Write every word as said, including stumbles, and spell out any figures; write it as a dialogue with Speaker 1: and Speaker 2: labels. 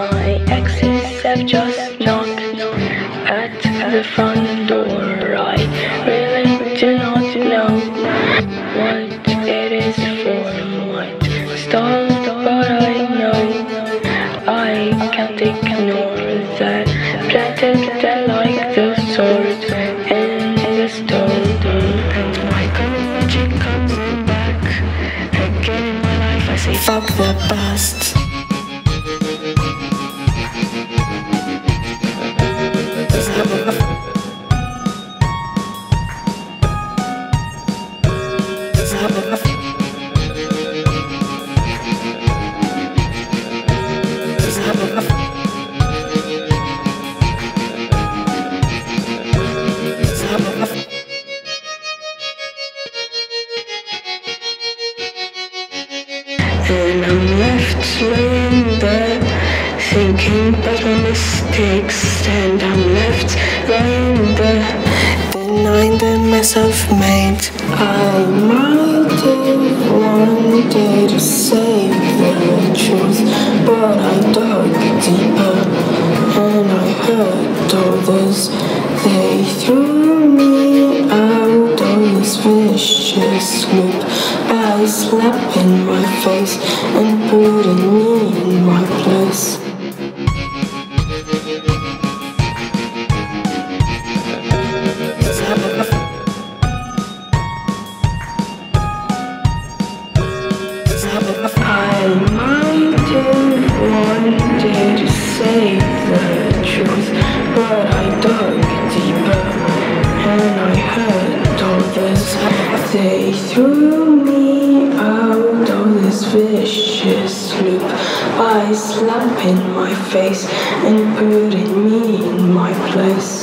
Speaker 1: My exes have just knocked at the front door. I really do not know what it is for, what stall, but I know I can't ignore that planted that like the sword in the stone. And my courage comes back again in my life. I say fuck the past. And I'm left laying there, thinking about my mistakes. And I'm left lying there, denying the mess I've made. I might have wanted to save the truth, but I dug deeper and I hurt others. They threw me out of this vicious loop by slapping my face and putting me in my place. I might have wanted to save the truth, but I dug deeper and I hurt others. They threw me out of this vicious loop by slapping my face and putting me in my place.